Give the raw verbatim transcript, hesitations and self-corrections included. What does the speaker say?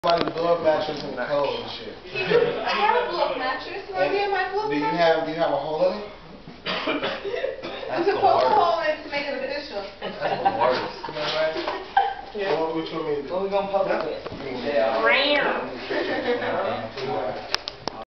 Somebody blow up mattress in the cold and shit. I have a blow up mattress. You want to get my blow up Do you mattress? have do you have a hole in it? That's a poke hole in it to make it official. That's the worst. Yeah. What, what you want me to do? What we gonna poke it with? Ram.